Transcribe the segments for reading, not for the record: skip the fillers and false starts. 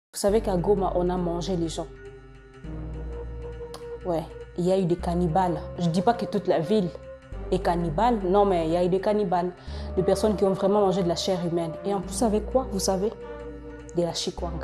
Vous savez qu'à Goma, on a mangé les gens. Ouais, il y a eu des cannibales. Je ne dis pas que toute la ville est cannibale. Non, mais il y a eu des cannibales. Des personnes qui ont vraiment mangé de la chair humaine. Et en plus, avec quoi, vous savez? De la chikwang.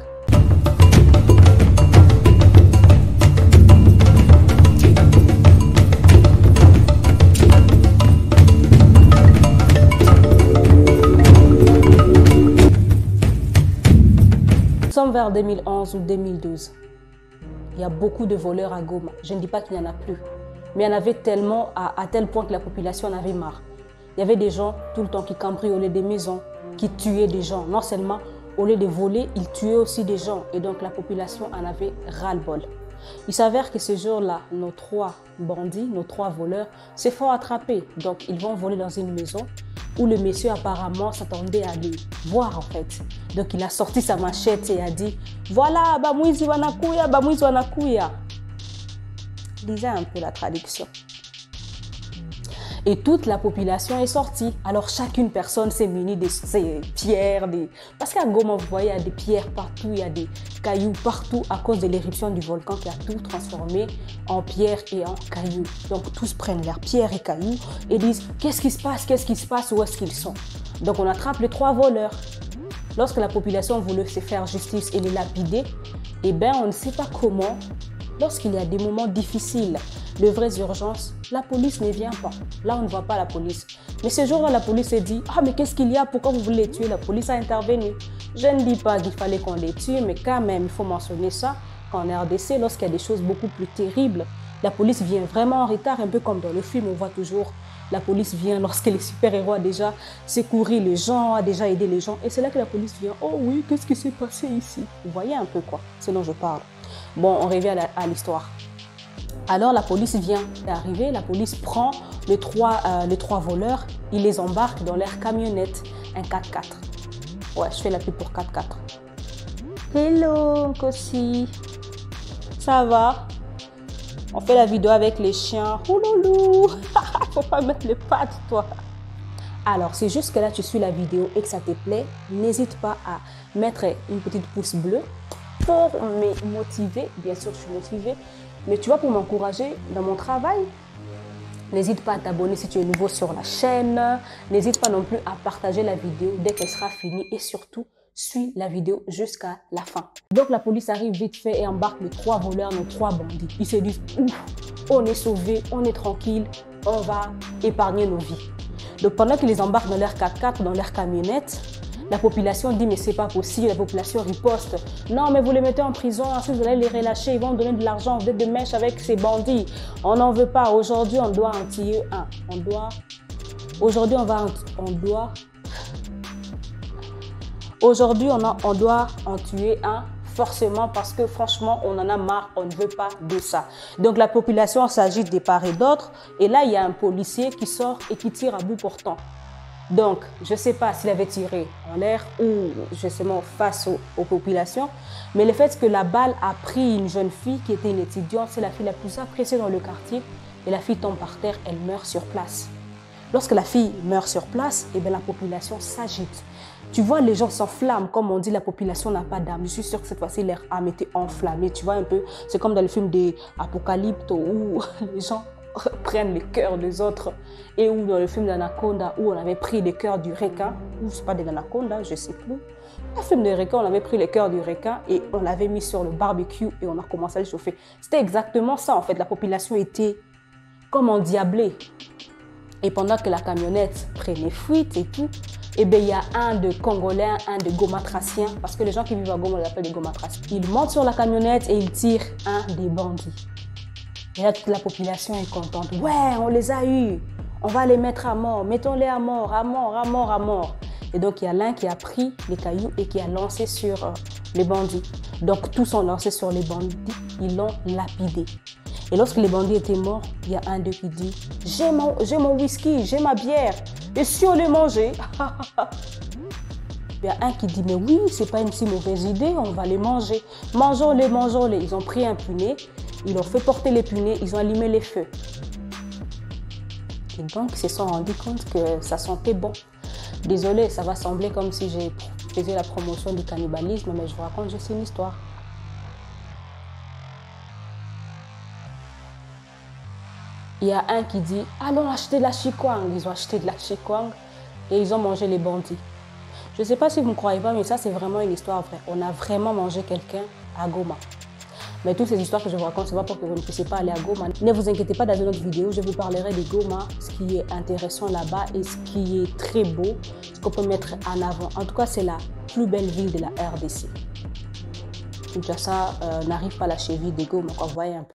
Nous sommes vers 2011 ou 2012. Il y a beaucoup de voleurs à Goma. Je ne dis pas qu'il n'y en a plus. Mais il y en avait tellement à tel point que la population en avait marre. Il y avait des gens tout le temps qui cambriolaient des maisons, qui tuaient des gens. Non seulement au lieu de voler, ils tuaient aussi des gens. Et donc la population en avait ras-le-bol. Il s'avère que ce jour-là, nos 3 bandits, nos 3 voleurs, se font attraper. Donc ils vont voler dans une maison où le monsieur apparemment s'attendait à les voir en fait. Donc il a sorti sa machette et a dit « Voilà, bamwizi wanakuya, bamwizi wanakuya ». Lisez un peu la traduction. Et toute la population est sortie. Alors chacune personne s'est munie de ses pierres. Parce qu'à Goma, vous voyez, il y a des pierres partout, il y a des cailloux partout à cause de l'éruption du volcan qui a tout transformé en pierres et en cailloux. Donc tous prennent leurs pierres et cailloux et disent « Qu'est-ce qui se passe? Qu'est-ce qui se passe? Où est-ce qu'ils sont ?» Donc on attrape les 3 voleurs. Lorsque la population voulait se faire justice et les lapider, eh bien on ne sait pas comment. Lorsqu'il y a des moments difficiles, de vraies urgences, la police ne vient pas. Là, on ne voit pas la police. Mais ce jour-là, la police s'est dit « Ah, mais qu'est-ce qu'il y a? Pourquoi vous voulez les tuer ?» La police a intervenu. Je ne dis pas qu'il fallait qu'on les tue, mais quand même, il faut mentionner ça. Qu'en RDC, lorsqu'il y a des choses beaucoup plus terribles, la police vient vraiment en retard, un peu comme dans le film, on voit toujours la police vient lorsque les super-héros ont déjà secouru les gens, a déjà aidé les gens. Et c'est là que la police vient « Oh oui, qu'est-ce qui s'est passé ici ?» Vous voyez un peu quoi, c'est dont je parle. Bon, on revient à l'histoire. Alors la police vient d'arriver, la police prend les trois voleurs, ils les embarquent dans leur camionnette, un 4x4. Ouais, je fais la pub pour 4x4. Hello, Kossi. Ça va? On fait la vidéo avec les chiens. Ouloulou. Faut pas mettre les pattes, toi. Alors, si jusque là tu suis la vidéo et que ça te plaît, n'hésite pas à mettre une petite pouce bleu pour me motiver. Bien sûr, je suis motivée. Mais tu vois, pour m'encourager dans mon travail, n'hésite pas à t'abonner si tu es nouveau sur la chaîne. N'hésite pas non plus à partager la vidéo dès qu'elle sera finie. Et surtout, suis la vidéo jusqu'à la fin. Donc, la police arrive vite fait et embarque les 3 voleurs, nos 3 bandits. Ils se disent, ouf, on est sauvés, on est tranquille, on va épargner nos vies. Donc, pendant qu'ils les embarquent dans leur 4x4, dans leur camionnette, la population dit mais c'est pas possible, la population riposte. Non mais vous les mettez en prison, ensuite vous allez les relâcher, ils vont donner de l'argent, vous êtes de mèche avec ces bandits. On n'en veut pas, aujourd'hui on doit en tuer un. Aujourd'hui on doit en tuer un forcément parce que franchement on en a marre, on ne veut pas de ça. Donc la population s'agite de part et d'autre et là il y a un policier qui sort et qui tire à bout portant. Donc, je ne sais pas s'il avait tiré en l'air ou justement face aux populations, mais le fait que la balle a pris une jeune fille qui était une étudiante, c'est la fille la plus appréciée dans le quartier, et la fille tombe par terre, elle meurt sur place. Lorsque la fille meurt sur place, eh bien, la population s'agite. Tu vois, les gens s'enflamment, comme on dit, la population n'a pas d'âme. Je suis sûre que cette fois-ci, leur âme était enflammée. Tu vois un peu, c'est comme dans le film des Apocalypto où les gens prennent les cœurs des autres et ou dans le film d'Anaconda où on avait pris les cœurs du requin, ou c'est pas des Anaconda, je sais plus. Le film de requin, on avait pris les cœurs du requin et on l'avait mis sur le barbecue et on a commencé à le chauffer. C'était exactement ça en fait, la population était comme endiablée. Et pendant que la camionnette prenait fuite et tout, eh bien, il y a un de Congolais, un de Gomatraciens, parce que les gens qui vivent à Goma, on les appelle des Gomatraciens. Il monte sur la camionnette et il tire un des bandits. Et là, toute la population est contente. Ouais, on les a eus. On va les mettre à mort. Mettons-les à mort, à mort, à mort, à mort. Et donc, il y a l'un qui a pris les cailloux et qui a lancé sur les bandits. Donc, tous sont lancés sur les bandits. Ils l'ont lapidé. Et lorsque les bandits étaient morts, il y a un d'eux qui dit « J'ai mon whisky, j'ai ma bière. Et si on les mangeait ?» Il y a un qui dit « Mais oui, c'est pas une si mauvaise idée, on va les manger. Mangeons-les, mangeons-les. » Ils ont pris un punais. Ils ont fait porter les punais, ils ont allumé les feux. Et donc, ils se sont rendus compte que ça sentait bon. Désolée, ça va sembler comme si j'ai faisait la promotion du cannibalisme, mais je vous raconte juste une histoire. Il y a un qui dit « Allons acheter de la chikwang ». Ils ont acheté de la chikwang et ils ont mangé les bandits. Je ne sais pas si vous ne croyez pas, mais ça, c'est vraiment une histoire vraie. On a vraiment mangé quelqu'un à Goma. Mais toutes ces histoires que je vous raconte, ce n'est pas pour que vous ne puissiez pas aller à Goma. Ne vous inquiétez pas, dans une autre vidéo, je vous parlerai de Goma, ce qui est intéressant là-bas et ce qui est très beau, ce qu'on peut mettre en avant. En tout cas, c'est la plus belle ville de la RDC. Kinshasa n'arrive pas à la cheville de Goma, vous voyez un peu.